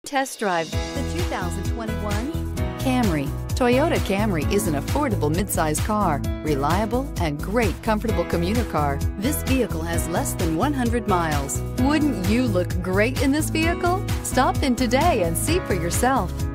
Test drive the 2021 Camry. Toyota Camry is an affordable midsize car, reliable and great comfortable commuter car. This vehicle has less than 100 miles. Wouldn't you look great in this vehicle? Stop in today and see for yourself.